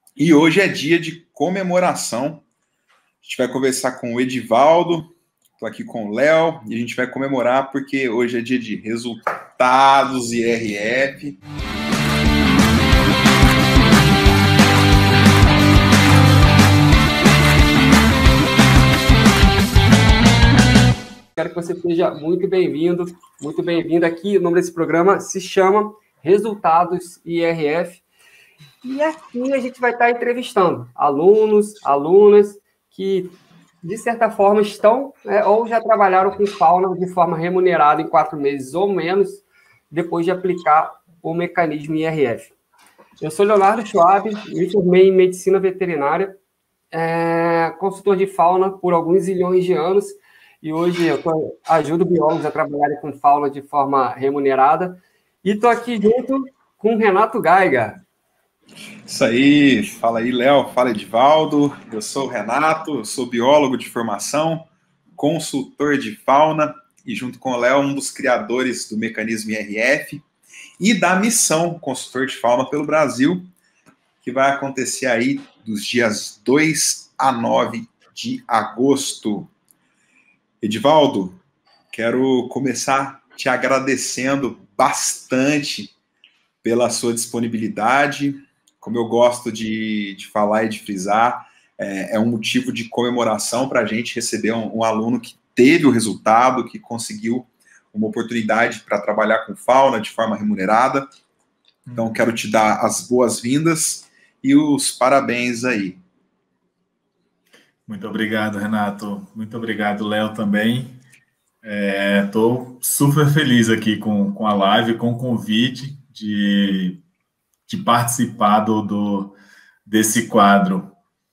E hoje é dia de comemoração. A gente vai conversar com o Edivaldo, estou aqui com o Léo, e a gente vai comemorar porque hoje é dia de resultados IRF. Quero que você seja muito bem-vindo, muito bem-vinda aqui. O nome desse programa se chama Resultados IRF. E aqui a gente vai estar entrevistando alunos, alunas que, de certa forma, estão ou já trabalharam com fauna de forma remunerada em 4 meses ou menos, depois de aplicar o mecanismo IRF. Eu sou Leonardo Schwab, me formei em medicina veterinária, consultor de fauna por alguns zilhões de anos, e hoje eu ajudo biólogos a trabalharem com fauna de forma remunerada, e estou aqui junto com o Renato Gaiga. Isso aí, fala aí, Léo, fala Edivaldo, eu sou o Renato, eu sou biólogo de formação, consultor de fauna, e junto com o Léo, um dos criadores do mecanismo IRF e da missão Consultor de Fauna pelo Brasil, que vai acontecer aí dos dias 2 a 9 de agosto. Edivaldo, quero começar te agradecendo bastante pela sua disponibilidade. Como eu gosto de falar e de frisar, é um motivo de comemoração para a gente receber um aluno que teve o resultado, que conseguiu uma oportunidade para trabalhar com fauna de forma remunerada. Então, quero te dar as boas-vindas e os parabéns aí. Muito obrigado, Renato. Muito obrigado, Léo, também. Estou super feliz aqui com a live, com o convite de participar desse quadro.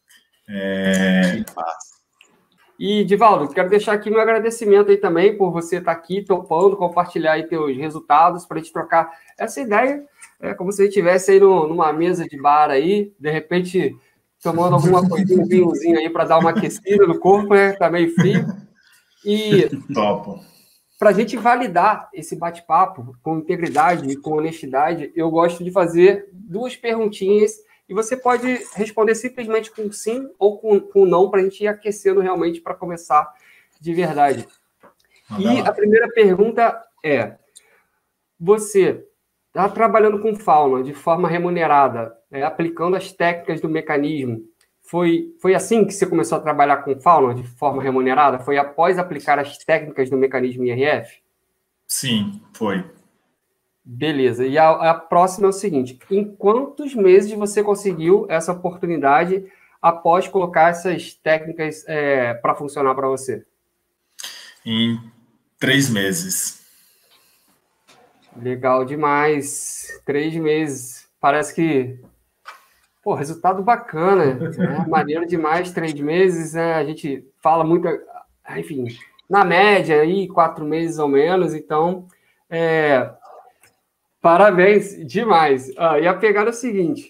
E, Edivaldo, quero deixar aqui meu agradecimento aí também por você estar aqui topando, compartilhar aí teus resultados para a gente trocar essa ideia. É como se a gente estivesse aí numa mesa de bar aí, de repente tomando alguma coisinha, um vinhozinho aí para dar uma aquecida no corpo, né? Tá meio frio. E topo. Para a gente validar esse bate-papo com integridade e com honestidade, eu gosto de fazer 2 perguntinhas e você pode responder simplesmente com sim ou com não para a gente ir aquecendo realmente para começar de verdade. E a primeira pergunta é: você está trabalhando com fauna de forma remunerada, aplicando as técnicas do mecanismo? Foi assim que você começou a trabalhar com fauna de forma remunerada? Foi após aplicar as técnicas do mecanismo IRF? Sim, foi. Beleza. E a próxima é o seguinte: em quantos meses você conseguiu essa oportunidade após colocar essas técnicas para funcionar para você? Em 3 meses. Legal demais. 3 meses. Parece que... Pô, resultado bacana, né? Maneiro demais, 3 meses, né? A gente fala muito, enfim, na média aí, 4 meses ou menos, então, parabéns demais. E a pegada é o seguinte,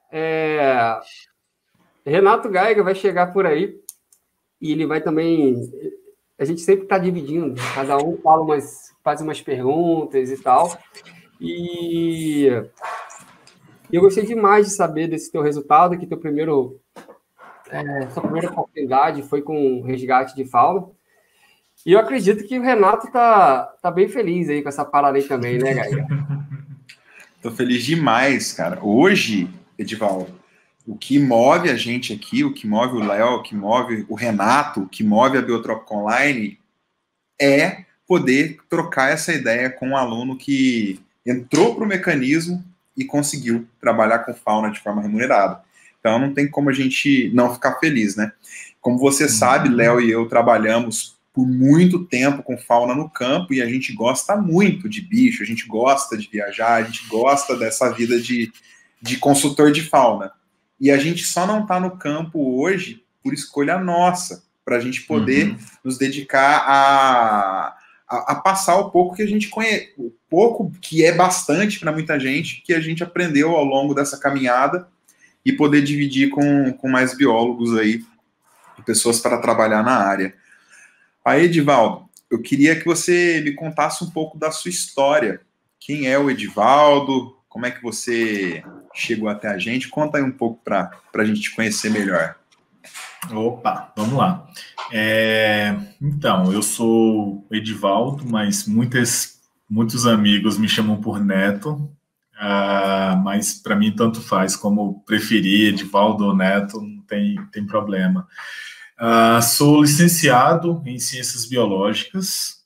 Renato Gaiga vai chegar por aí e ele vai também, a gente sempre está dividindo, cada um faz umas perguntas e tal, e eu gostei demais de saber desse teu resultado, que sua primeira oportunidade foi com resgate de fauna. E eu acredito que o Renato tá bem feliz aí com essa parada aí também, né, Gaiga? Tô feliz demais, cara. Hoje, Edivaldo, o que move a gente aqui, o que move o Léo, o que move o Renato, o que move a Biotrópica Online é poder trocar essa ideia com um aluno que entrou para o mecanismo e conseguiu trabalhar com fauna de forma remunerada. Então não tem como a gente não ficar feliz, né? Como você sabe, Léo e eu trabalhamos por muito tempo com fauna no campo e a gente gosta muito de bicho, a gente gosta de viajar, a gente gosta dessa vida de consultor de fauna. E a gente só não está no campo hoje por escolha nossa, para a gente poder nos dedicar a passar o pouco que a gente conhece, o pouco que é bastante para muita gente, que a gente aprendeu ao longo dessa caminhada e poder dividir com mais biólogos aí, pessoas para trabalhar na área. Aí, Edivaldo, eu queria que você me contasse um pouco da sua história. Quem é o Edivaldo? Como é que você chegou até a gente. Conta aí um pouco para a gente te conhecer melhor. Opa, vamos lá. Então, eu sou Edivaldo, mas muitos amigos me chamam por Neto, mas para mim tanto faz, como preferir, Edivaldo ou Neto, não tem problema. Sou licenciado em Ciências Biológicas,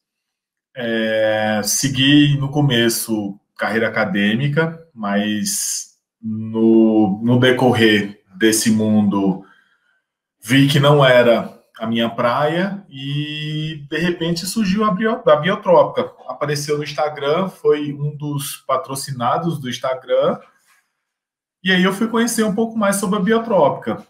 segui no começo carreira acadêmica, mas no decorrer desse mundo vi que não era a minha praia e, de repente, surgiu a Biotrópica. Apareceu no Instagram, foi um dos patrocinados do Instagram, e aí eu fui conhecer um pouco mais sobre a Biotrópica.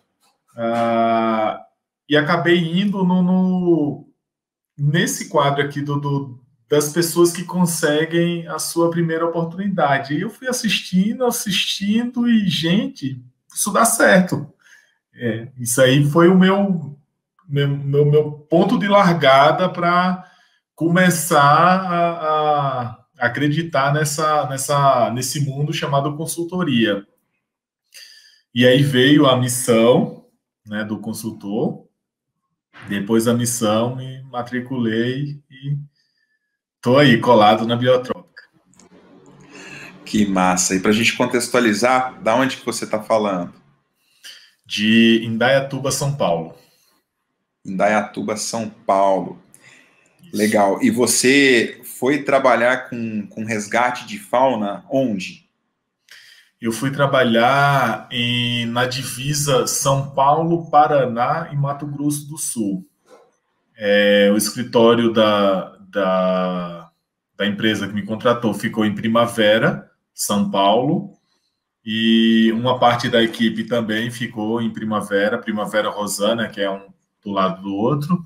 E acabei indo nesse quadro aqui das pessoas que conseguem a sua primeira oportunidade. E eu fui assistindo, e, gente, isso dá certo. Isso aí foi o meu ponto de largada para começar a acreditar nesse mundo chamado consultoria. E aí veio a missão, né, do consultor. Depois da missão, me matriculei e estou aí, colado na Biotrópica. Que massa! E para a gente contextualizar, da onde que você está falando? De Indaiatuba, São Paulo. Indaiatuba, São Paulo. Isso. Legal. E você foi trabalhar com resgate de fauna onde? Eu fui trabalhar na divisa São Paulo, Paraná e Mato Grosso do Sul. O escritório da empresa que me contratou ficou em Primavera, São Paulo, e uma parte da equipe também ficou em Primavera Rosana, que é um do lado do outro,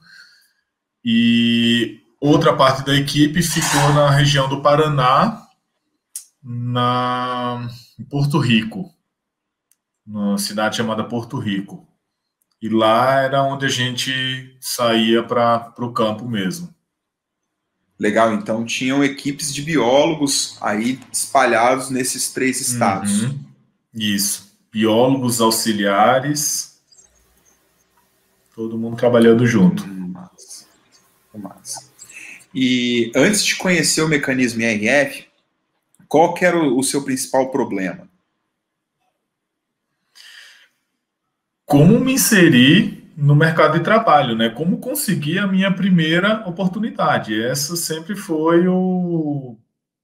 e outra parte da equipe ficou na região do Paraná, em Porto Rico, numa cidade chamada Porto Rico. E lá era onde a gente saía para o campo mesmo. Legal, então tinham equipes de biólogos aí espalhados nesses 3 estados. Isso, biólogos auxiliares, todo mundo trabalhando junto. Massa. E antes de conhecer o mecanismo IRF, qual que era o seu principal problema? Como me inserir no mercado de trabalho, né? Como conseguir a minha primeira oportunidade. Essa sempre foi o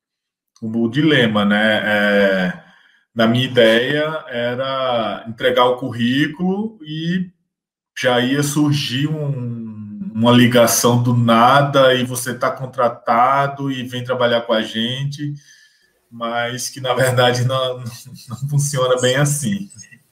dilema, né? Na minha ideia era entregar o currículo e já ia surgir uma ligação do nada e você está contratado e vem trabalhar com a gente, mas que na verdade não funciona bem assim.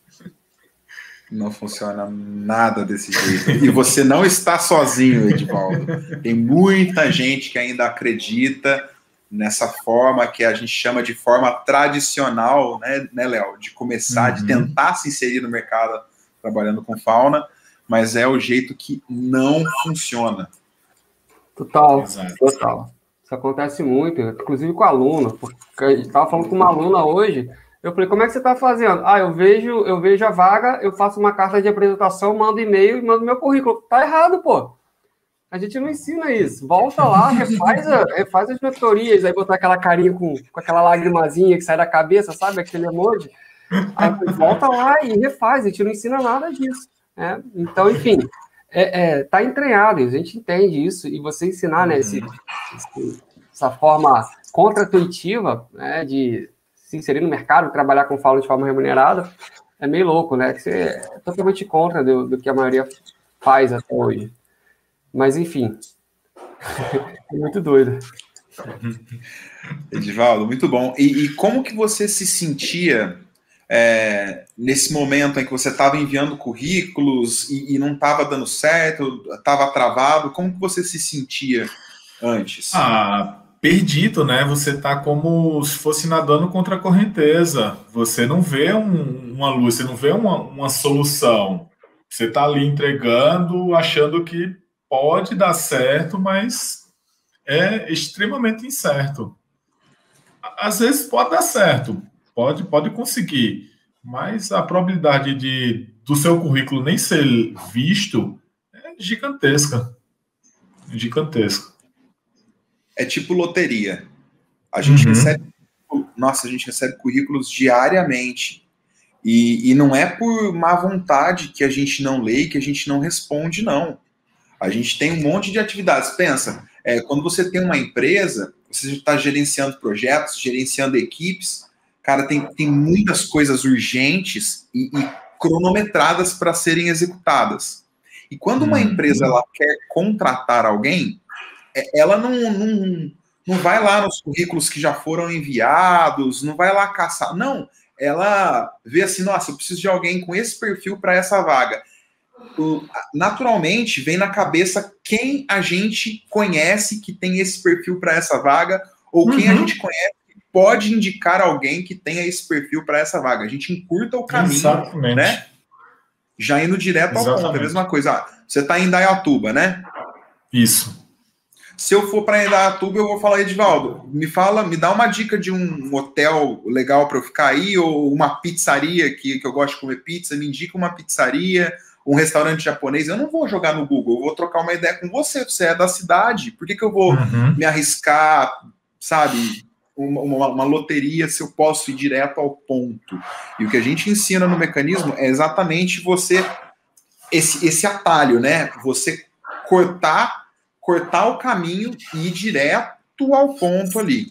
Não funciona nada desse jeito. E você não está sozinho, Edivaldo. Tem muita gente que ainda acredita nessa forma que a gente chama de forma tradicional, né, Léo? De começar, de tentar se inserir no mercado trabalhando com fauna, mas é o jeito que não funciona. Total. Isso acontece muito, inclusive com aluno, porque a gente estava falando com uma aluna hoje. Eu falei, como é que você está fazendo? Eu vejo a vaga, eu faço uma carta de apresentação, mando e-mail e mando meu currículo. Tá errado, pô. A gente não ensina isso. Volta lá, refaz as mentorias, aí botar aquela carinha com aquela lagrimazinha que sai da cabeça, sabe? Aquele emoji. Aí volta lá e refaz, a gente não ensina nada disso. Né? Então, enfim, tá entranhado, a gente entende isso, e você ensinar, né, essa forma contra-intuitiva, né, de se inserir no mercado, trabalhar com fauna de forma remunerada, é meio louco, né? Que você é totalmente contra do que a maioria faz até hoje. Mas, enfim, é muito doido. Edivaldo, muito bom. E como que você se sentia nesse momento em que você estava enviando currículos e não estava dando certo, estava travado? Como que você se sentia antes? Perdido, né? Você está como se fosse nadando contra a correnteza. Você não vê uma luz, você não vê uma solução. Você está ali entregando, achando que pode dar certo, mas é extremamente incerto. Às vezes pode dar certo, pode conseguir, mas a probabilidade do seu currículo nem ser visto é gigantesca. Gigantesca. É tipo loteria. A gente recebe currículos diariamente. E não é por má vontade que a gente não lê e que a gente não responde, não. A gente tem um monte de atividades. Pensa, quando você tem uma empresa, você está gerenciando projetos, gerenciando equipes, cara, tem muitas coisas urgentes e cronometradas para serem executadas. E quando uma empresa ela quer contratar alguém, ela não vai lá nos currículos que já foram enviados, não vai lá caçar. Não, ela vê assim, nossa, eu preciso de alguém com esse perfil para essa vaga. Naturalmente, vem na cabeça quem a gente conhece que tem esse perfil para essa vaga, ou quem a gente conhece que pode indicar alguém que tenha esse perfil para essa vaga. A gente encurta o caminho, né? Já indo direto ao ponto, é a mesma coisa. Você está em Indaiatuba, né? Isso. Se eu for para Indaiatuba, eu vou falar, Edivaldo, me dá uma dica de um hotel legal para eu ficar aí, ou uma pizzaria que eu gosto de comer pizza, me indica uma pizzaria, um restaurante japonês. Eu não vou jogar no Google, eu vou trocar uma ideia com você é da cidade, por que eu vou me arriscar, sabe, uma loteria se eu posso ir direto ao ponto? E o que a gente ensina no mecanismo é exatamente esse atalho, né? Você cortar o caminho e ir direto ao ponto ali.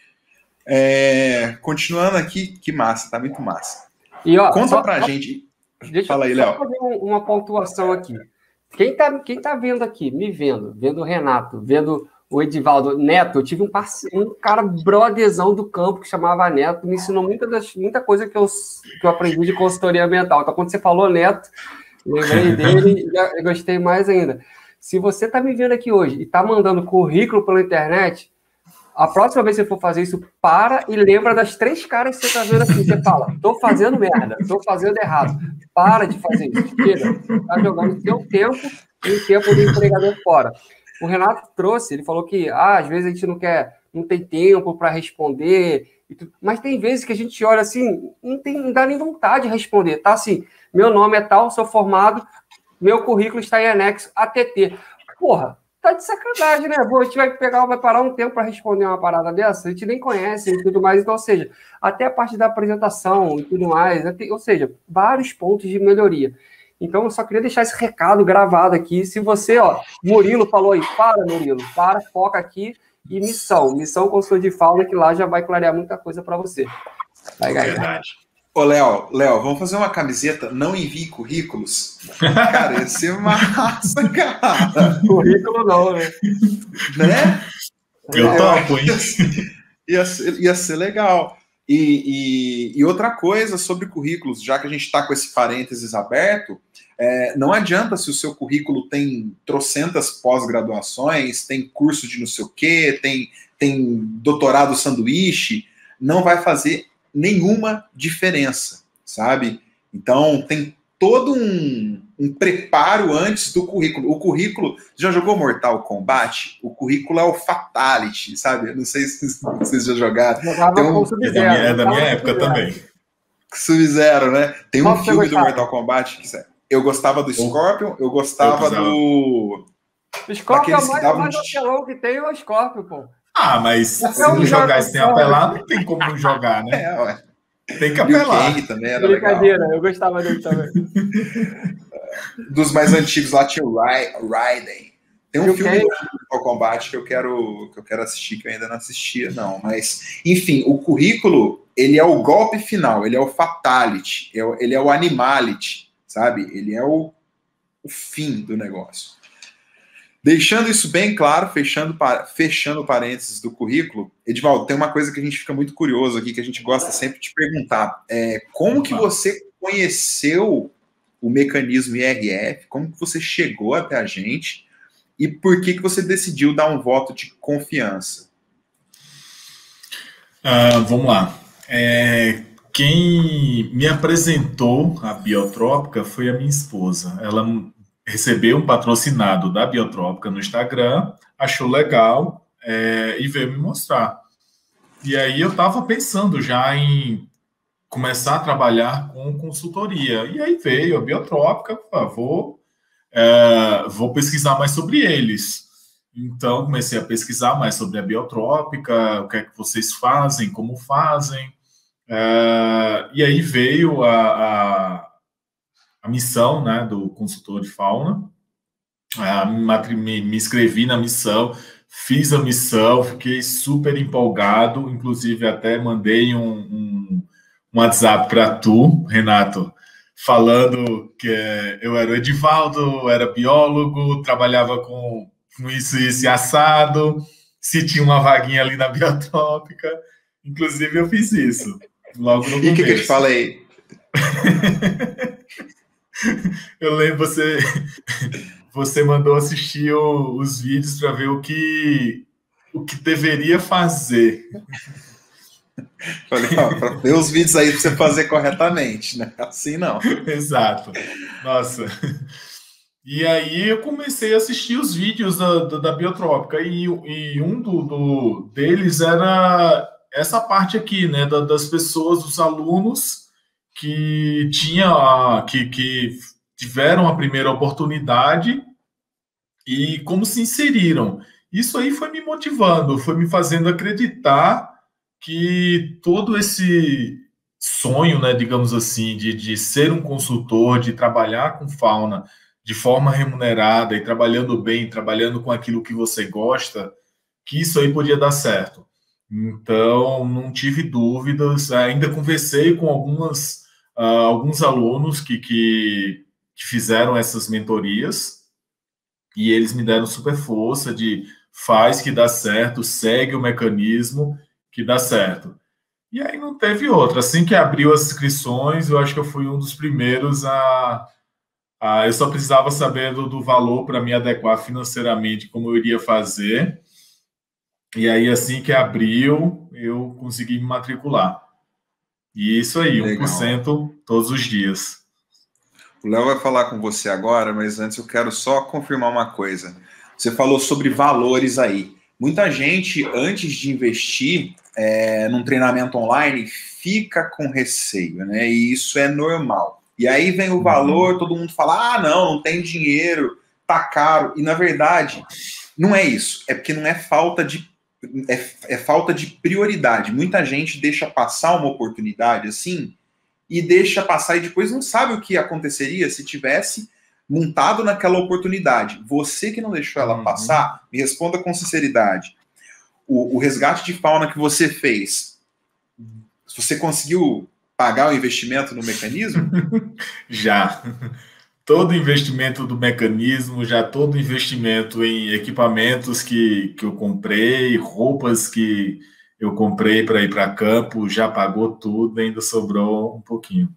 Continuando aqui, que massa, tá muito massa. E, ó, conta pra gente. Fala aí, Léo. Deixa eu fazer uma pontuação aqui. Quem tá vendo aqui, me vendo o Renato, vendo o Edivaldo, Neto, eu tive um cara brotherzão do campo que chamava Neto, me ensinou muita coisa que eu aprendi de consultoria ambiental. Então, quando você falou Neto, lembrei dele e gostei mais ainda. Se você está me vendo aqui hoje e está mandando currículo pela internet, a próxima vez que você for fazer isso, para e lembra das 3 caras que você está vendo aqui. Você fala, estou fazendo merda, estou fazendo errado. Para de fazer isso. Está jogando seu tempo e o tempo do empregador fora. O Renato trouxe, ele falou que às vezes a gente não tem tempo para responder, mas tem vezes que a gente olha assim, não dá nem vontade de responder. Tá assim, meu nome é tal, sou formado, meu currículo está em anexo ATT. Porra, tá de sacanagem, né? A gente vai parar um tempo para responder uma parada dessa, a gente nem conhece e tudo mais. Então, ou seja, até a parte da apresentação e tudo mais, ou seja, vários pontos de melhoria. Então, eu só queria deixar esse recado gravado aqui. Se você, Murilo falou aí, Murilo, foca aqui e missão consultor de fauna, que lá já vai clarear muita coisa para você. Vai, verdade. Ô, Léo, vamos fazer uma camiseta, não envie currículos? Cara, ia ser massa, cara. Currículo não, né? Eu topo, hein? Ia ser legal. E outra coisa sobre currículos, já que a gente está com esse parênteses aberto, não adianta se o seu currículo tem trocentas pós-graduações, tem curso de não sei o quê, tem doutorado sanduíche, não vai fazer nenhuma diferença, sabe? Então, tem todo um preparo antes do currículo. O currículo, já jogou Mortal Kombat? O currículo é o Fatality, sabe? Eu não sei se vocês já jogaram. É da minha época também. Sub-Zero, né? Tem um filme do Mortal Kombat que eu gostava do Scorpion, eu gostava do... O Scorpion é o mais apelão que tem, o Scorpion, pô. Mas se não jogar sem apelar, não tem como não jogar, né? Ué. Tem que apelar. O Kang também era brincadeira, legal. Eu gostava dele também. Dos mais antigos lá tinha o Raiden. Tem um filme do Mortal Kombat que eu quero assistir, que eu ainda não assistia, não. Mas, enfim, o currículo, ele é o golpe final, ele é o fatality, ele é o animality, sabe? Ele é o fim do negócio. Deixando isso bem claro, fechando parênteses do currículo, Edivaldo, tem uma coisa que a gente fica muito curioso aqui, que a gente gosta sempre de perguntar. Como que você conheceu o mecanismo IRF? Como que você chegou até a gente? E por que você decidiu dar um voto de confiança? Vamos lá. Quem me apresentou a Biotrópica foi a minha esposa. Ela recebeu um patrocinado da Biotrópica no Instagram, achou legal e veio me mostrar. E aí eu estava pensando já em começar a trabalhar com consultoria. E aí veio a Biotrópica, vou pesquisar mais sobre eles. Então, comecei a pesquisar mais sobre a Biotrópica, o que é que vocês fazem, como fazem. E aí veio a missão, né, do consultor de fauna. Me inscrevi na missão, fiz a missão, fiquei super empolgado, inclusive até mandei um WhatsApp para tu, Renato, falando que eu era o Edivaldo, era biólogo, trabalhava com isso e assado, se tinha uma vaguinha ali na Biotrópica, inclusive eu fiz isso, logo no começo. E o que eu te falei? Eu lembro, você mandou assistir os vídeos para ver o que deveria fazer. Falei, para ver os vídeos aí para você fazer corretamente, né? Assim não. Exato. Nossa. E aí eu comecei a assistir os vídeos da Biotrópica e um deles era essa parte aqui, né, das pessoas, dos alunos que tiveram a primeira oportunidade e como se inseriram. Isso aí foi me motivando, foi me fazendo acreditar que todo esse sonho, né, digamos assim, de ser um consultor, de trabalhar com fauna de forma remunerada e trabalhando bem, trabalhando com aquilo que você gosta, que isso aí podia dar certo. Então, não tive dúvidas, ainda conversei com alguns alunos que fizeram essas mentorias e eles me deram super força de faz que dá certo, segue o mecanismo que dá certo. E aí não teve outra. Assim que abriu as inscrições, eu acho que eu fui um dos primeiros eu só precisava saber do valor para me adequar financeiramente, como eu iria fazer. E aí, assim que abriu, eu consegui me matricular. E isso aí, legal. 1% todos os dias. O Léo vai falar com você agora, mas antes eu quero só confirmar uma coisa. Você falou sobre valores aí. Muita gente, antes de investir num treinamento online, fica com receio, né? E isso é normal. E aí vem o valor, todo mundo fala, não tem dinheiro, tá caro. E, na verdade, não é isso. É porque não é falta de... É falta de prioridade. Muita gente deixa passar uma oportunidade assim e deixa passar e depois não sabe o que aconteceria se tivesse montado naquela oportunidade. Você que não deixou ela passar, me responda com sinceridade. O resgate de fauna que você fez, você conseguiu pagar o investimento no mecanismo? Já. Todo investimento do mecanismo, já todo investimento em equipamentos que eu comprei, roupas que eu comprei para ir para campo, já pagou tudo, ainda sobrou um pouquinho.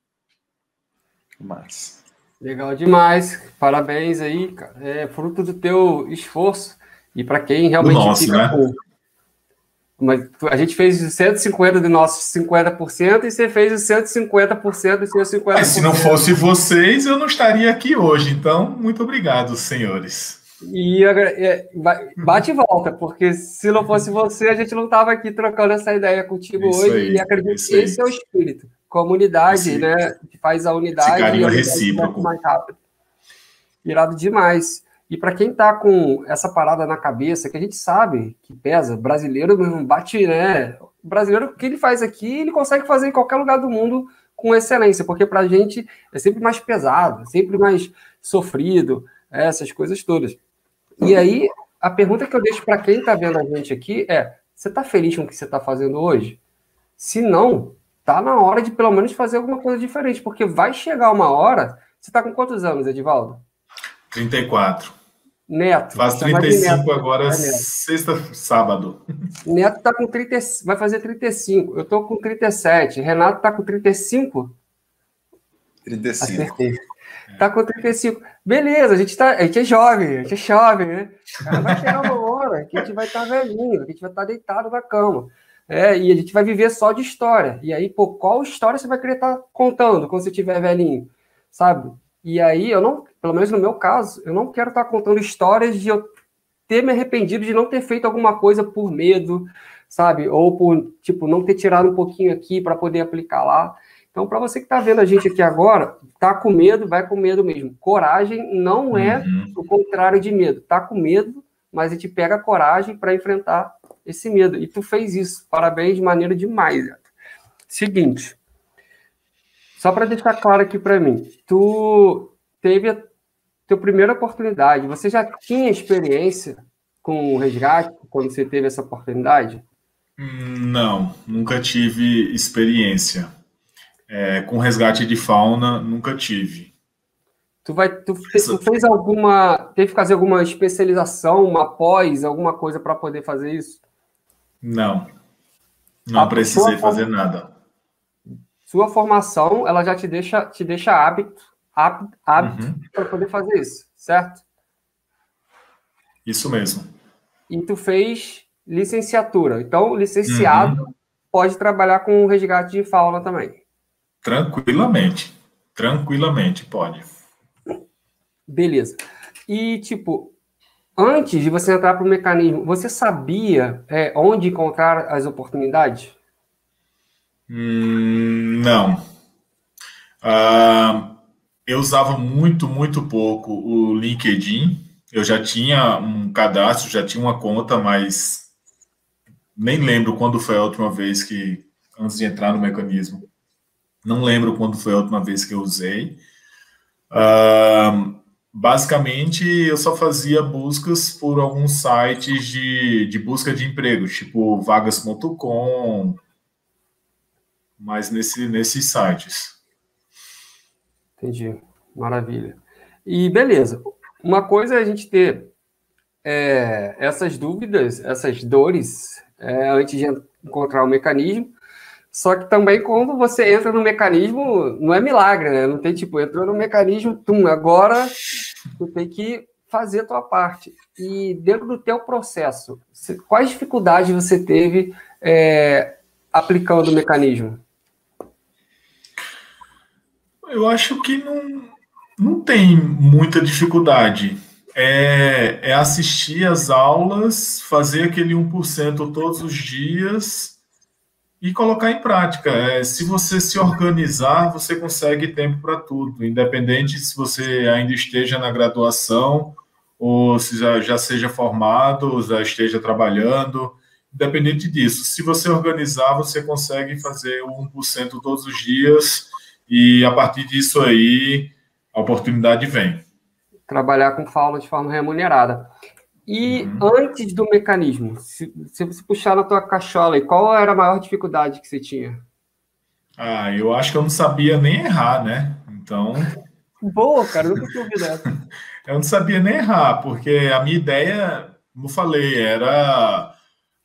Mas... Legal demais, parabéns aí, cara. É fruto do teu esforço e para quem realmente fica com... Mas a gente fez os 150 do nosso 50% e você fez os 150% do seu 50%. Mas se não fosse vocês, eu não estaria aqui hoje. Então, muito obrigado, senhores. E bate e volta, porque se não fosse você, a gente não estava aqui trocando essa ideia contigo isso hoje. Aí, e acredito que esse é o espírito. Comunidade, né? Que faz a unidade. Esse carinho recíproco. Mais rápido. Irado demais. E para quem tá com essa parada na cabeça, que a gente sabe que pesa, brasileiro não bate, né? O brasileiro, o que ele faz aqui, ele consegue fazer em qualquer lugar do mundo com excelência, porque pra gente é sempre mais pesado, sempre mais sofrido, essas coisas todas. E aí, a pergunta que eu deixo para quem tá vendo a gente aqui é: você tá feliz com o que você tá fazendo hoje? Se não, tá na hora de pelo menos fazer alguma coisa diferente, porque vai chegar uma hora... Você tá com quantos anos, Edivaldo? 34. Neto. Faz 35 agora, sexta, sábado. Neto tá com 30, vai fazer 35. Eu tô com 37. Renato tá com 35? 35. Acertei. Tá com 35. Beleza, a gente é jovem, né? Cara, vai chegar uma hora que a gente vai estar velhinho, que a gente vai estar deitado na cama. E a gente vai viver só de história. E aí, qual história você vai querer estar contando quando você estiver velhinho? Sabe? E aí, pelo menos no meu caso, eu não quero estar contando histórias de eu ter me arrependido de não ter feito alguma coisa por medo, sabe? Ou por, tipo, não ter tirado um pouquinho aqui para poder aplicar lá. Então, para você que está vendo a gente aqui agora, tá com medo, vai com medo mesmo. Coragem não é o contrário de medo. Tá com medo, mas a gente pega a coragem para enfrentar esse medo. E tu fez isso. Parabéns, de maneira demais. Seguinte, só para deixar claro aqui para mim, tu teve a tua primeira oportunidade. Você já tinha experiência com o resgate quando você teve essa oportunidade? Não, nunca tive experiência. Com resgate de fauna, nunca tive. Tu fez alguma, teve que fazer alguma especialização, uma pós, alguma coisa para poder fazer isso? Não precisei fazer nada. Sua formação, ela já te deixa apto para poder fazer isso, certo? Isso mesmo. E tu fez licenciatura. Então, licenciado pode trabalhar com resgate de fauna também. Tranquilamente pode. Beleza. E, tipo, antes de você entrar para o mecanismo, você sabia onde encontrar as oportunidades? Não. Eu usava muito pouco o LinkedIn. Eu já tinha um cadastro, já tinha uma conta, mas nem lembro quando foi a última vez antes de entrar no mecanismo, não lembro quando foi a última vez que eu usei. Basicamente, eu só fazia buscas por alguns sites de busca de emprego, tipo vagas.com, mas nesses sites. Entendi. Maravilha. E beleza. Uma coisa é a gente ter essas dúvidas, essas dores, antes de encontrar o mecanismo. Só que também, quando você entra no mecanismo, não é milagre, né? Não tem tipo, entrou no mecanismo, agora tu tem que fazer a tua parte. E dentro do teu processo, quais dificuldades você teve aplicando o mecanismo? Eu acho que não tem muita dificuldade. É assistir as aulas, fazer aquele 1% todos os dias e colocar em prática. Se você se organizar, você consegue tempo para tudo, independente se você ainda esteja na graduação ou se já seja formado, já esteja trabalhando, independente disso. Se você organizar, você consegue fazer o 1% todos os dias e a partir disso aí a oportunidade vem. Trabalhar com fauna de forma remunerada. E antes do mecanismo, se você puxar na tua cachola, qual era a maior dificuldade que você tinha? Eu acho que eu não sabia nem errar, né? Então... Boa, cara, nunca tinha ouvido essa. Eu não sabia nem errar, porque a minha ideia, como falei, era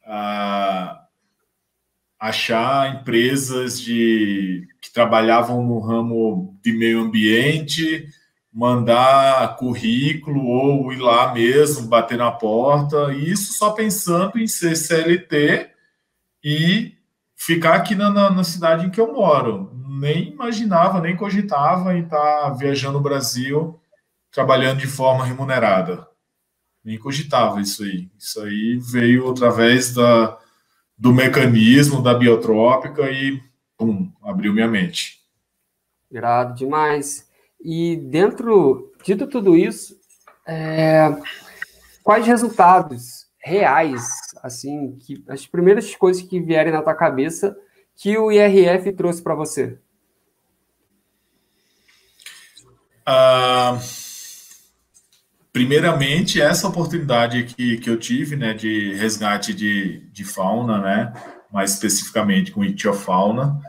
achar empresas que trabalhavam no ramo de meio ambiente, mandar currículo ou ir lá mesmo, bater na porta, e isso só pensando em ser CLT e ficar aqui na cidade em que eu moro. Nem imaginava, nem cogitava em estar viajando o Brasil trabalhando de forma remunerada. Nem cogitava isso aí. Isso aí veio através do mecanismo da biotrópica e, pum, abriu minha mente. Irado demais. E dentro de tudo isso, quais resultados reais, assim, as primeiras coisas que vierem na tua cabeça que o IRF trouxe para você? Primeiramente, essa oportunidade que eu tive, né, de resgate de fauna, né, mais especificamente com ictiofauna,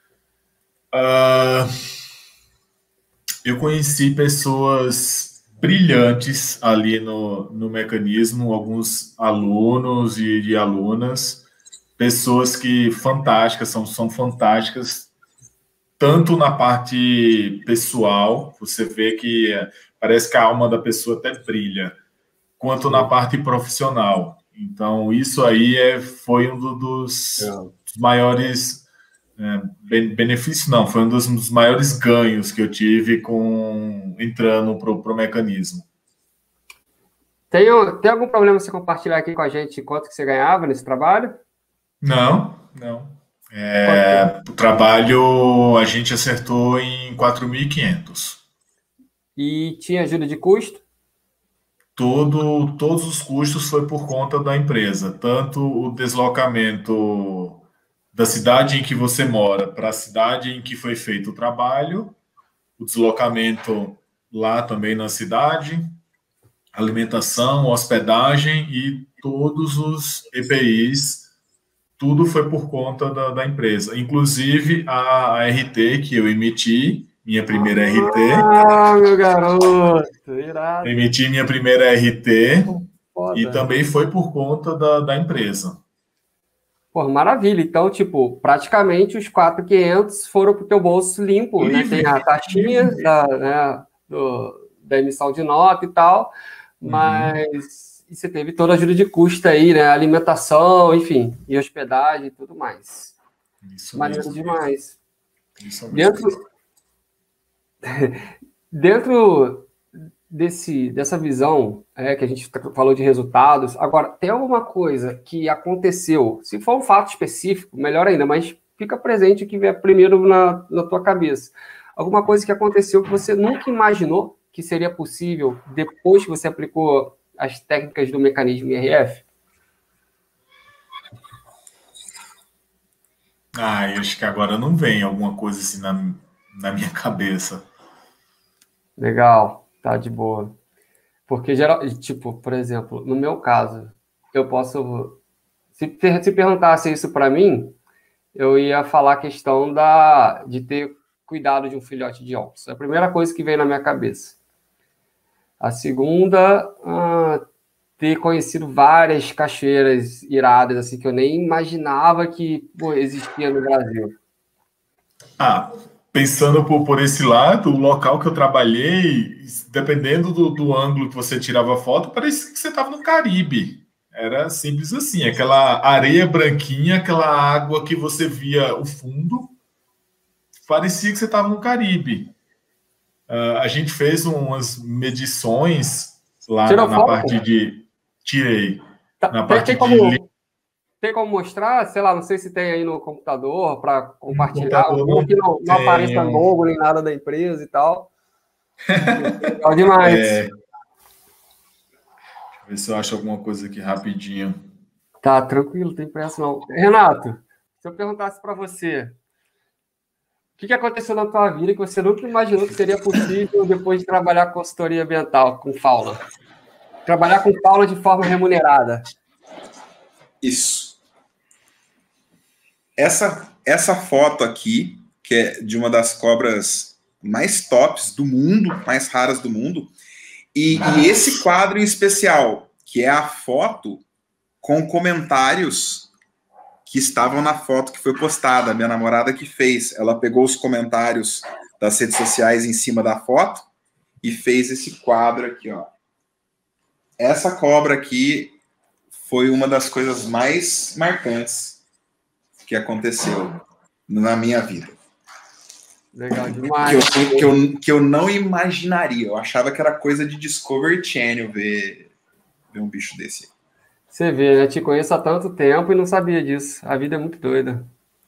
eu conheci pessoas brilhantes ali no mecanismo, alguns alunos e alunas, pessoas que fantásticas, são fantásticas, tanto na parte pessoal, você vê que parece que a alma da pessoa até brilha, quanto na parte profissional. Então, isso aí foi um dos maiores benefícios, não, foi um dos maiores ganhos que eu tive entrando para o mecanismo. Tem algum problema você compartilhar aqui com a gente quanto que você ganhava nesse trabalho? Não, não. O trabalho a gente acertou em 4.500. E tinha ajuda de custo? Todos os custos foi por conta da empresa, tanto o deslocamento da cidade em que você mora para a cidade em que foi feito o trabalho, o deslocamento lá também na cidade, alimentação, hospedagem e todos os EPIs, tudo foi por conta da empresa. Inclusive a RT que eu emiti, minha primeira RT. Ah, meu garoto, irado. Emiti minha primeira RT Foda. e também foi por conta da empresa. Pô, maravilha. Então, tipo, praticamente os 4.500 foram pro teu bolso limpo, né? Tem a taxinha da emissão de nota e tal, mas e você teve toda a ajuda de custo aí, né? Alimentação, enfim, e hospedagem e tudo mais. Isso Maneiro mesmo. demais. Isso mesmo. Dentro dessa visão que a gente falou de resultados, agora, tem alguma coisa que aconteceu, se for um fato específico, melhor ainda, mas fica presente o que vier primeiro na tua cabeça. Alguma coisa que aconteceu que você nunca imaginou que seria possível depois que você aplicou as técnicas do mecanismo IRF? Eu acho que agora não vem alguma coisa assim na minha cabeça. Legal, tá de boa. Porque, tipo, por exemplo, no meu caso, eu posso... Se perguntasse isso para mim, eu ia falar a questão de ter cuidado de um filhote de onça. É a primeira coisa que veio na minha cabeça. A segunda, ter conhecido várias cachoeiras iradas, assim, que eu nem imaginava que existia no Brasil. Pensando por esse lado, o local que eu trabalhei, dependendo do ângulo que você tirava foto, parecia que você estava no Caribe. Era simples assim, aquela areia branquinha, aquela água que você via o fundo, parecia que você estava no Caribe. A gente fez umas medições lá na parte de... Tirei. Na parte Tem como mostrar? Sei lá, não sei se tem aí no computador para compartilhar. Algo que não apareça logo nem nada da empresa e tal. Legal demais. Deixa eu ver se eu acho alguma coisa aqui rapidinho. Tá, tranquilo, não tem pressa não. Renato, se eu perguntasse para você, o que aconteceu na tua vida que você nunca imaginou que seria possível depois de trabalhar com consultoria ambiental, com fauna? Trabalhar com fauna de forma remunerada. Isso. Essa foto aqui, que é de uma das cobras mais tops do mundo, mais raras do mundo, e esse quadro em especial, que é a foto com comentários que estavam na foto que foi postada, a minha namorada que fez, ela pegou os comentários das redes sociais em cima da foto e fez esse quadro aqui, ó. Essa cobra aqui foi uma das coisas mais marcantes que aconteceu na minha vida. Legal demais. Que eu não imaginaria. Eu achava que era coisa de Discovery Channel ver um bicho desse. Você vê, né? Te conheço há tanto tempo e não sabia disso. A vida é muito doida.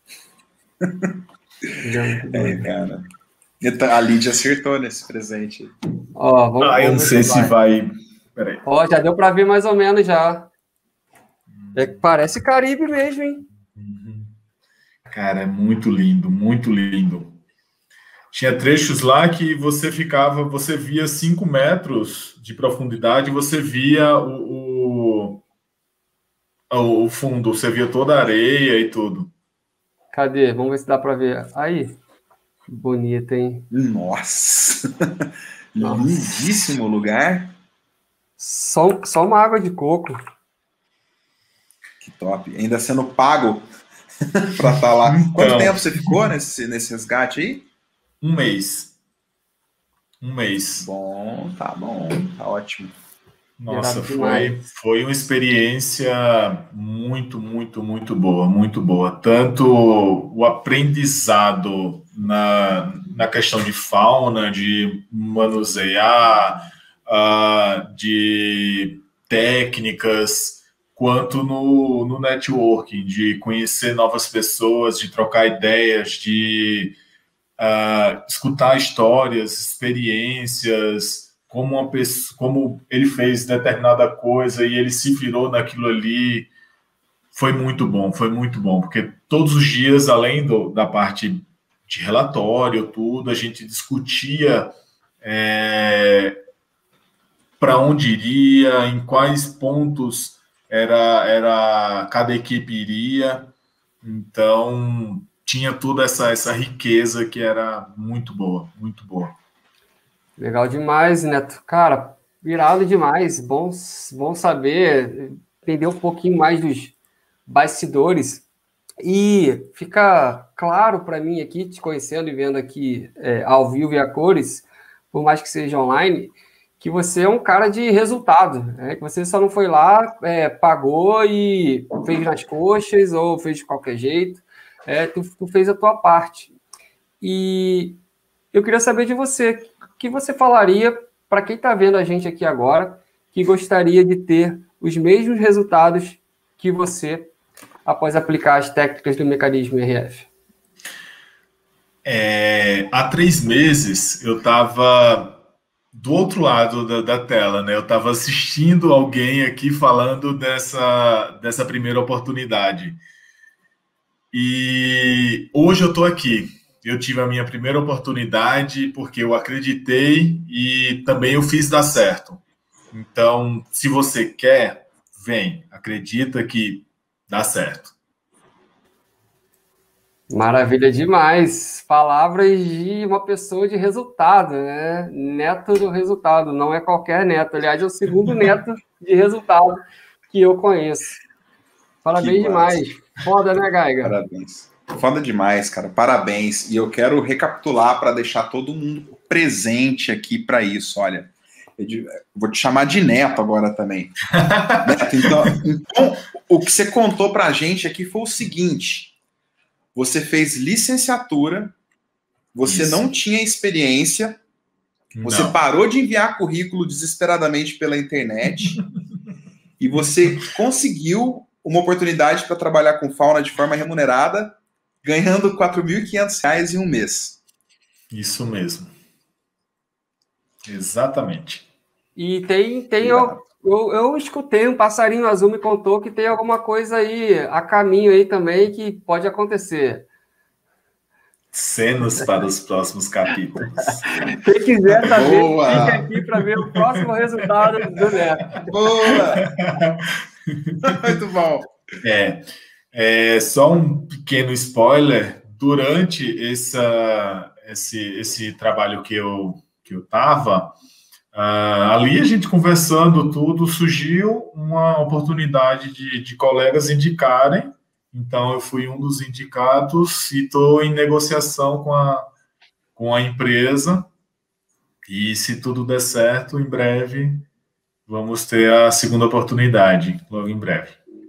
Cara. A Lídia acertou nesse presente. Eu não sei se vai... Peraí. Já deu para ver mais ou menos já. Parece Caribe mesmo, hein? Cara, é muito lindo, muito lindo. Tinha trechos lá que você via 5 metros de profundidade, você via o fundo, você via toda a areia e tudo. Cadê? Vamos ver se dá para ver. Aí. Bonito, hein? Nossa! Lindíssimo lugar. Só uma água de coco. Que top. Ainda sendo pago para estar lá. Então, quanto tempo você ficou nesse resgate aí? 1 mês. 1 mês. Bom, tá ótimo. Nossa, foi uma experiência muito, muito, muito boa, muito boa. Tanto o aprendizado na questão de fauna, de manusear, de técnicas, quanto no networking, de conhecer novas pessoas, de trocar ideias, de escutar histórias, experiências, como ele fez determinada coisa e ele se virou naquilo ali. Foi muito bom, porque todos os dias, além da parte de relatório, tudo, a gente discutia para onde iria, em quais pontos cada equipe iria. Então, tinha toda essa riqueza que era muito boa, muito boa. Legal demais, Neto. Cara, virado demais. Bom saber, entender um pouquinho mais dos bastidores. E fica claro para mim aqui, te conhecendo e vendo aqui ao vivo e a cores, por mais que seja online, que você é um cara de resultado, né? Que você só não foi lá, pagou e fez nas coxas ou fez de qualquer jeito. Tu fez a tua parte. E eu queria saber de você, o que você falaria para quem está vendo a gente aqui agora, que gostaria de ter os mesmos resultados que você após aplicar as técnicas do mecanismo IRF? Há 3 meses eu estava do outro lado da tela, né? Eu estava assistindo alguém aqui falando dessa primeira oportunidade. E hoje eu estou aqui. Eu tive a minha primeira oportunidade porque eu acreditei e também eu fiz dar certo. Então, se você quer, vem. Acredita que dá certo. Maravilha demais. Palavras de uma pessoa de resultado, né? Neto do resultado. Não é qualquer neto. Aliás, é o segundo neto de resultado que eu conheço. Parabéns demais. Foda, né, Gaiga? Parabéns. Foda demais, cara. Parabéns. E eu quero recapitular para deixar todo mundo presente aqui para isso. Olha, vou te chamar de Neto agora também. Neto, então, o que você contou para a gente aqui foi o seguinte: você fez licenciatura, você não tinha experiência, você parou de enviar currículo desesperadamente pela internet e você conseguiu uma oportunidade para trabalhar com fauna de forma remunerada, ganhando R$ 4.500 em um mês. Isso mesmo. Exatamente. E eu escutei, um passarinho azul me contou que tem alguma coisa aí a caminho aí também que pode acontecer. Cenas para os próximos capítulos. Quem quiser saber, fica aqui para ver o próximo resultado do Neto. Boa! Muito bom. Só um pequeno spoiler. Durante esse trabalho que eu estava, ali a gente conversando tudo, surgiu uma oportunidade de colegas indicarem. Então, eu fui um dos indicados e estou em negociação com a empresa. E se tudo der certo, em breve, vamos ter a segunda oportunidade, logo em breve.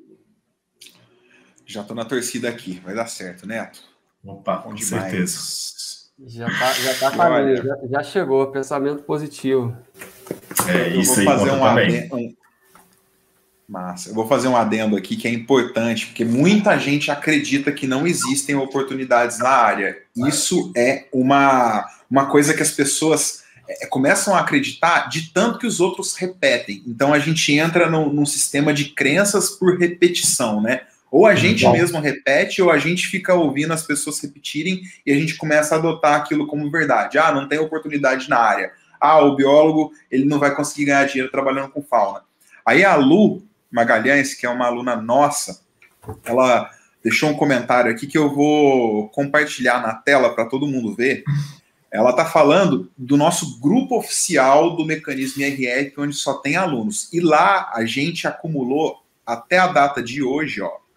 Já estou na torcida aqui, vai dar certo, Neto. Opa, com certeza. Já tá caminho, já chegou, pensamento positivo. Isso aí, conta também. Massa. Eu vou fazer um adendo aqui que é importante, porque muita gente acredita que não existem oportunidades na área. Isso é uma coisa que as pessoas começam a acreditar de tanto que os outros repetem. Então a gente entra num sistema de crenças por repetição, né? Ou a gente mesmo repete, ou a gente fica ouvindo as pessoas repetirem e a gente começa a adotar aquilo como verdade. Não tem oportunidade na área. O biólogo ele não vai conseguir ganhar dinheiro trabalhando com fauna. Aí a Lu Magalhães, que é uma aluna nossa, ela deixou um comentário aqui que eu vou compartilhar na tela para todo mundo ver. Ela está falando do nosso grupo oficial do mecanismo IRF, onde só tem alunos. E lá a gente acumulou, até a data de hoje,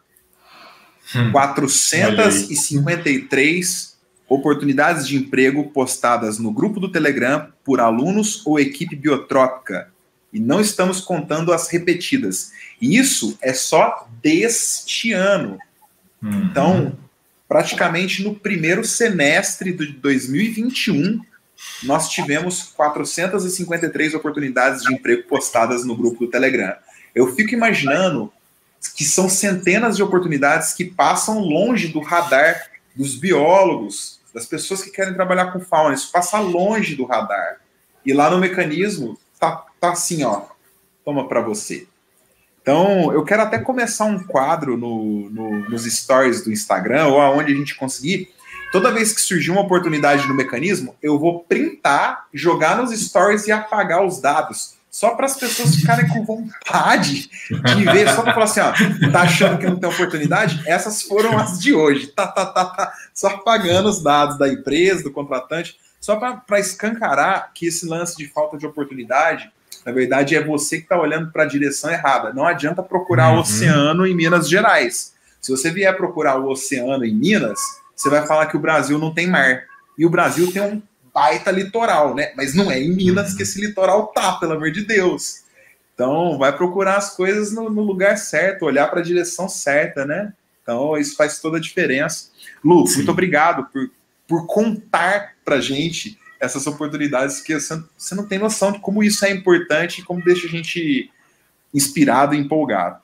453 oportunidades de emprego postadas no grupo do Telegram por alunos ou equipe biotrópica. E não estamos contando as repetidas. E isso é só deste ano. Então, praticamente no primeiro semestre de 2021, nós tivemos 453 oportunidades de emprego postadas no grupo do Telegram. Eu fico imaginando que são centenas de oportunidades que passam longe do radar dos biólogos, das pessoas que querem trabalhar com fauna. Isso passa longe do radar. E lá no mecanismo, tá assim, ó, toma para você. Então, eu quero até começar um quadro nos stories do Instagram, ou aonde a gente conseguir. Toda vez que surgir uma oportunidade no mecanismo, eu vou printar, jogar nos stories e apagar os dados. Só para as pessoas ficarem com vontade de ver, só para falar assim, ó, tá achando que não tem oportunidade? Essas foram as de hoje. Só apagando os dados da empresa, do contratante, só para escancarar que esse lance de falta de oportunidade, na verdade, é você que está olhando para a direção errada. Não adianta procurar o oceano em Minas Gerais. Se você vier procurar o oceano em Minas, você vai falar que o Brasil não tem mar. E o Brasil tem um baita litoral, né? Mas não é em Minas que esse litoral tá, pelo amor de Deus. Então, vai procurar as coisas no lugar certo, olhar para a direção certa, né? Então, isso faz toda a diferença. Lu, muito obrigado por contar pra gente essas oportunidades, que você não tem noção de como isso é importante e como deixa a gente inspirado e empolgado.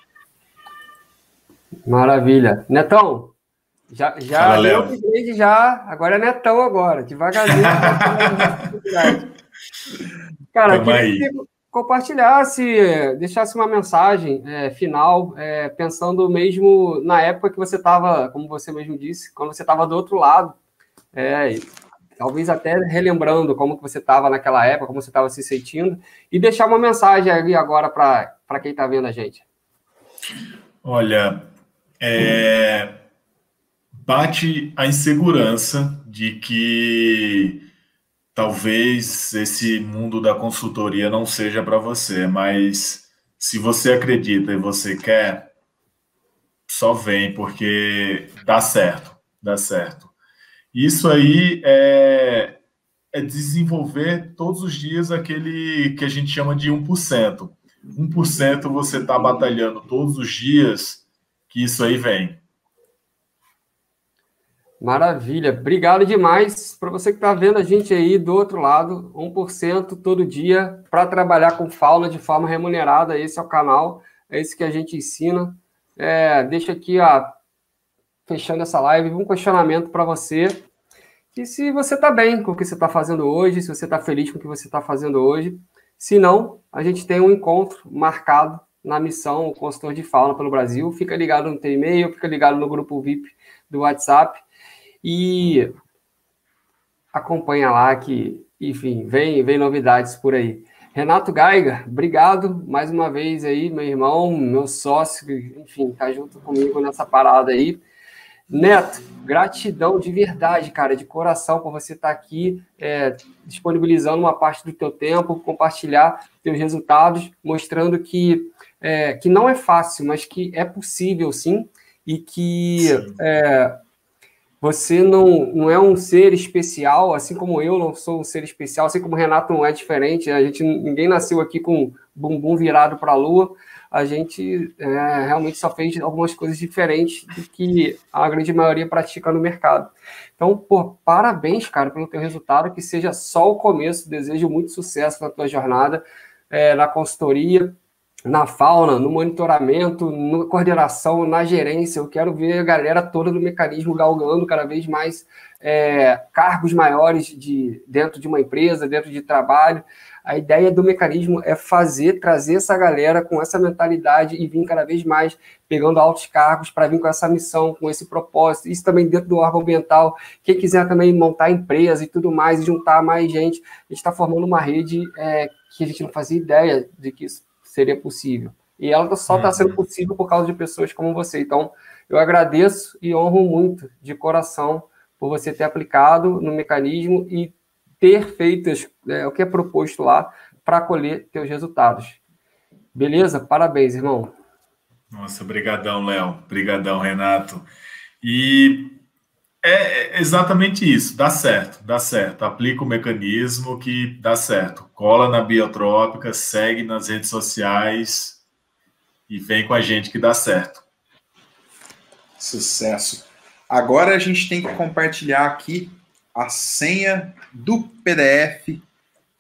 Maravilha. Netão, já Fala, deu Léo. upgrade já, agora é Netão agora, devagarzinho. Cara, eu queria que você compartilhasse, deixasse uma mensagem final, pensando mesmo na época que você estava, como você mesmo disse, quando você estava do outro lado, talvez até relembrando como que você estava naquela época, como você estava se sentindo, e deixar uma mensagem ali agora para quem está vendo a gente. Olha, bate a insegurança de que talvez esse mundo da consultoria não seja para você, mas se você acredita e você quer, só vem, porque dá certo, dá certo. Isso aí é desenvolver todos os dias aquele que a gente chama de 1%. 1% você está batalhando todos os dias, que isso aí vem. Maravilha, obrigado demais para você que está vendo a gente aí do outro lado, 1% todo dia para trabalhar com fauna de forma remunerada. Esse é o canal, é isso que a gente ensina. Deixa aqui, fechando essa live, um questionamento para você. E se você está bem com o que você está fazendo hoje, se você está feliz com o que você está fazendo hoje. Se não, a gente tem um encontro marcado na missão, o consultor de fauna pelo Brasil. Fica ligado no teu e-mail, fica ligado no grupo VIP do WhatsApp. E acompanha lá que, enfim, vem novidades por aí. Renato Geiger, obrigado mais uma vez aí, meu irmão, meu sócio, enfim, tá junto comigo nessa parada aí. Neto, gratidão de verdade, cara, de coração por você estar aqui disponibilizando uma parte do teu tempo, compartilhar teus resultados, mostrando que não é fácil, mas que é possível sim, e que você não é um ser especial, assim como eu não sou um ser especial, assim como o Renato não é diferente, ninguém nasceu aqui com bumbum virado para a lua, a gente realmente só fez algumas coisas diferentes do que a grande maioria pratica no mercado. Então, parabéns, cara, pelo teu resultado, que seja só o começo, desejo muito sucesso na tua jornada, na consultoria, na fauna, no monitoramento, na coordenação, na gerência. Eu quero ver a galera toda do mecanismo galgando cada vez mais cargos maiores dentro de uma empresa, dentro de trabalho. A ideia do mecanismo é trazer essa galera com essa mentalidade e vir cada vez mais pegando altos cargos para vir com essa missão, com esse propósito. Isso também dentro do órgão ambiental. Quem quiser também montar empresa e tudo mais, e juntar mais gente, a gente está formando uma rede que a gente não fazia ideia de que isso seria possível. E ela só está sendo possível por causa de pessoas como você. Então, eu agradeço e honro muito, de coração, por você ter aplicado no mecanismo e ter feito o que é proposto lá para colher teus resultados. Beleza? Parabéns, irmão. Nossa, brigadão, Léo. Brigadão, Renato. E é exatamente isso. Dá certo. Aplica o mecanismo que dá certo. Cola na Biotrópica, segue nas redes sociais e vem com a gente que dá certo. Sucesso. Agora a gente tem que compartilhar aqui a senha do PDF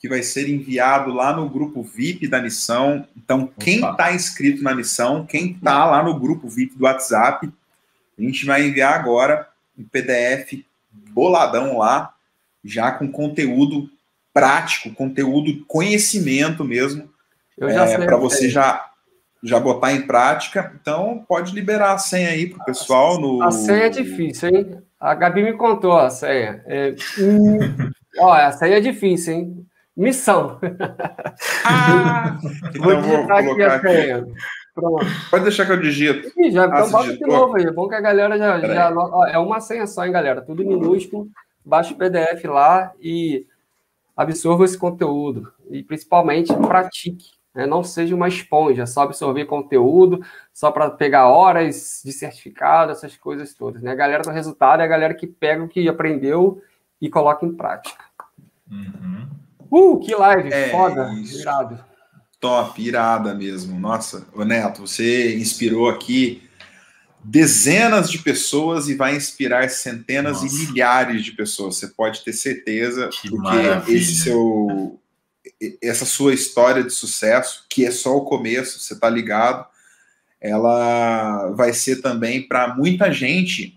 que vai ser enviado lá no grupo VIP da missão. Então, quem está inscrito na missão, quem está lá no grupo VIP do WhatsApp, a gente vai enviar agora um PDF boladão lá, já com conteúdo prático, conteúdo conhecimento mesmo, para você já botar em prática. Então, pode liberar a senha aí para o pessoal. A senha é difícil, hein? A Gabi me contou a senha. A senha é difícil, hein? Missão. Então vou colocar aqui. Pronto. Pode deixar que eu digito. Então bota de novo aí. É bom que a galera já é uma senha só, hein, galera? Tudo minúsculo. Baixa o PDF lá e absorva esse conteúdo. E principalmente pratique. Né? Não seja uma esponja, só absorver conteúdo, só para pegar horas de certificado, essas coisas todas. Né? A galera do resultado é a galera que pega o que aprendeu e coloca em prática. Que live, foda, irado. Top, irada mesmo. Nossa, ô Neto, você inspirou aqui dezenas de pessoas e vai inspirar centenas e milhares de pessoas. Você pode ter certeza, porque essa sua história de sucesso, que é só o começo, você tá ligado, ela vai ser também para muita gente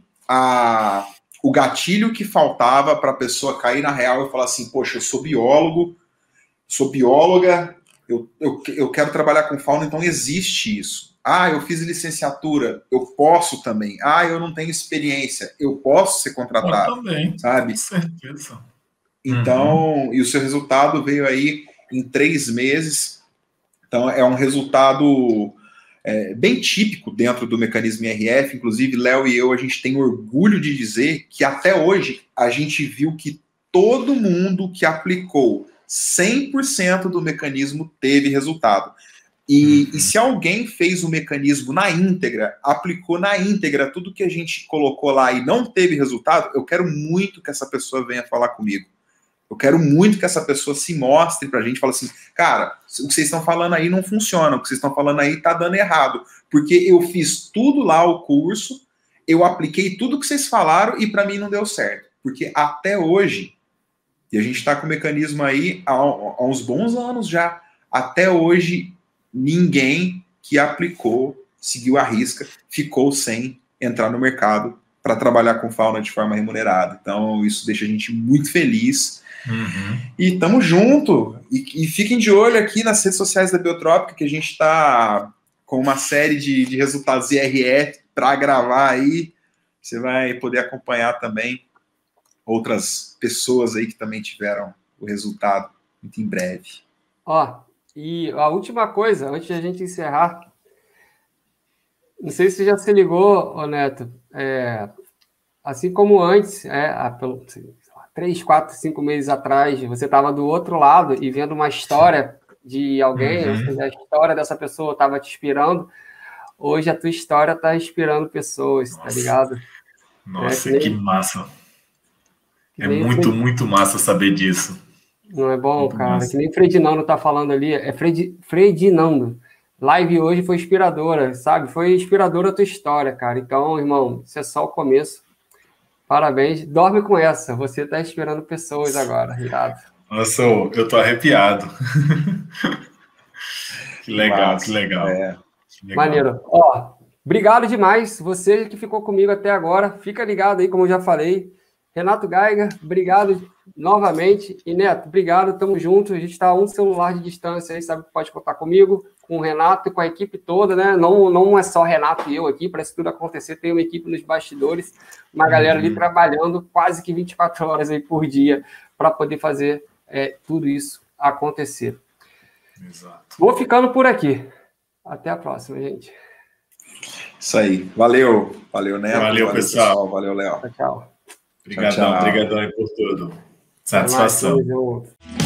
o gatilho que faltava para a pessoa cair na real e falar assim, poxa, eu sou biólogo, sou bióloga, eu quero trabalhar com fauna, então existe isso. Eu fiz licenciatura, eu posso também. Eu não tenho experiência, eu posso ser contratado. Eu também, sabe? Com certeza. Então, e o seu resultado veio aí em 3 meses. Então, é um resultado bem típico dentro do mecanismo IRF. Inclusive, Léo e eu, a gente tem orgulho de dizer que até hoje a gente viu que todo mundo que aplicou 100% do mecanismo teve resultado. E se alguém fez o mecanismo na íntegra, aplicou na íntegra tudo que a gente colocou lá e não teve resultado, eu quero muito que essa pessoa venha falar comigo. Eu quero muito que essa pessoa se mostre pra gente, fala assim, cara, o que vocês estão falando aí não funciona, o que vocês estão falando aí tá dando errado, porque eu fiz tudo lá, o curso, eu apliquei tudo que vocês falaram e para mim não deu certo. Porque até hoje, e a gente está com o mecanismo aí há uns bons anos já, até hoje ninguém que aplicou, seguiu a risca, ficou sem entrar no mercado para trabalhar com fauna de forma remunerada. Então isso deixa a gente muito feliz. E tamo junto. E fiquem de olho aqui nas redes sociais da Biotrópica, que a gente está com uma série de resultados IRF para gravar aí. Você vai poder acompanhar também outras pessoas aí que também tiveram o resultado muito em breve. E a última coisa, antes de a gente encerrar, não sei se você já se ligou, Neto, assim como antes, 3, 4, 5 meses atrás, você estava do outro lado e vendo uma história de alguém, ou seja, a história dessa pessoa estava te inspirando, hoje a tua história está inspirando pessoas, tá ligado? Nossa, que massa. É muito massa saber disso. Não é bom, muito cara? Massa. Que nem Fredinando tá falando ali, Fredinando. Live hoje foi inspiradora, sabe? Foi inspiradora a tua história, cara. Então, irmão, isso é só o começo. Parabéns. Dorme com essa. Você tá inspirando pessoas agora, irado. Nossa, eu tô arrepiado. Que legal, que legal. Que legal. Maneiro. Obrigado demais. Você que ficou comigo até agora. Fica ligado aí, como eu já falei. Renato Geiger, obrigado novamente. E Neto, obrigado, tamo junto. A gente está a um celular de distância aí, sabe que pode contar comigo, com o Renato e com a equipe toda, né? Não é só Renato e eu aqui, para isso tudo acontecer, tem uma equipe nos bastidores, uma galera ali trabalhando quase que 24 horas aí por dia para poder fazer tudo isso acontecer. Exato. Vou ficando por aqui. Até a próxima, gente. Isso aí. Valeu, Neto. Valeu, pessoal. Valeu, Léo. Tchau. Obrigadão aí por tudo. Satisfação.